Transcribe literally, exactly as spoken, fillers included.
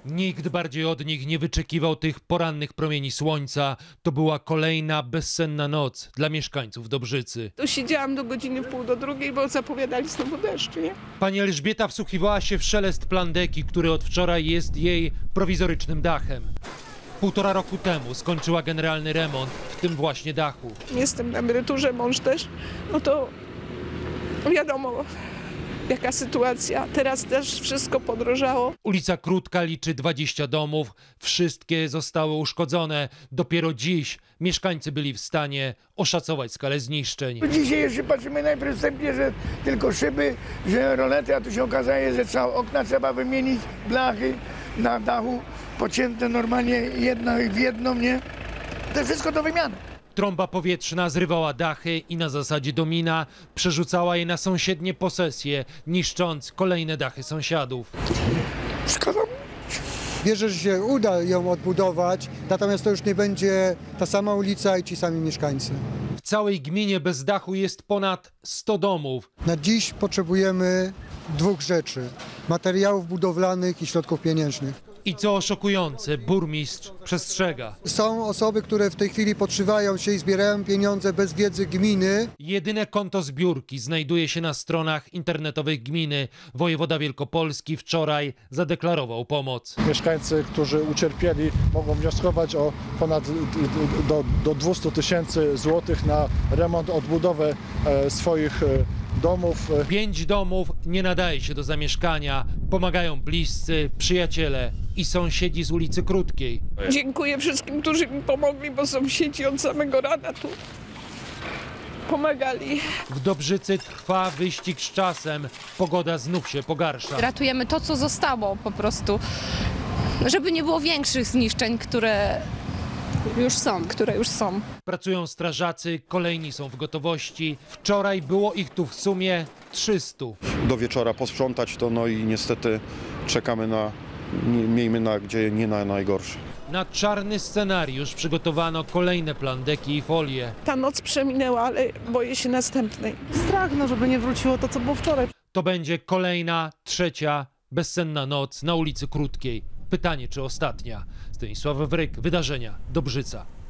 Nikt bardziej od nich nie wyczekiwał tych porannych promieni słońca. To była kolejna bezsenna noc dla mieszkańców Dobrzycy. To siedziałam do godziny w pół do drugiej, bo zapowiadali znowu deszcz, nie? Pani Elżbieta wsłuchiwała się w szelest plandeki, który od wczoraj jest jej prowizorycznym dachem. Półtora roku temu skończyła generalny remont w tym właśnie dachu. Jestem na emeryturze, mąż też, no to wiadomo jaka sytuacja. Teraz też wszystko podrożało. Ulica Krótka liczy dwadzieścia domów, wszystkie zostały uszkodzone. Dopiero dziś mieszkańcy byli w stanie oszacować skalę zniszczeń. Dzisiaj jeszcze patrzymy najpierw wstępnie, że tylko szyby, że rolety, a tu się okazuje, że całe okna trzeba wymienić, blachy na dachu pocięte normalnie jedno w jedną, nie? To wszystko do wymiany. Trąba powietrzna zrywała dachy i na zasadzie domina przerzucała je na sąsiednie posesje, niszcząc kolejne dachy sąsiadów. Szkoda. Wierzę, że się uda ją odbudować, natomiast to już nie będzie ta sama ulica i ci sami mieszkańcy. W całej gminie bez dachu jest ponad sto domów. Na dziś potrzebujemy dwóch rzeczy: materiałów budowlanych i środków pieniężnych. I co szokujące, burmistrz przestrzega. Są osoby, które w tej chwili podszywają się i zbierają pieniądze bez wiedzy gminy. Jedyne konto zbiórki znajduje się na stronach internetowych gminy. Wojewoda Wielkopolski wczoraj zadeklarował pomoc. Mieszkańcy, którzy ucierpieli, mogą wnioskować o ponad do, do dwieście tysięcy złotych na remont, odbudowę swoich domów. Pięć domów nie nadaje się do zamieszkania. Pomagają bliscy, przyjaciele i sąsiedzi z ulicy Krótkiej. Dziękuję wszystkim, którzy mi pomogli, bo sąsiedzi od samego rana tu pomagali. W Dobrzycy trwa wyścig z czasem. Pogoda znów się pogarsza. Ratujemy to, co zostało po prostu, żeby nie było większych zniszczeń, które już są, które już są. Pracują strażacy, kolejni są w gotowości. Wczoraj było ich tu w sumie trzysta. Do wieczora posprzątać to, no i niestety czekamy na, nie, miejmy nadzieję, nie na najgorsze. Na czarny scenariusz przygotowano kolejne plandeki i folie. Ta noc przeminęła, ale boję się następnej. Strach, no, żeby nie wróciło to, co było wczoraj. To będzie kolejna, trzecia, bezsenna noc na ulicy Krótkiej. Pytanie, czy ostatnia? Stanisław Wryk, Wydarzenia, Dobrzyca.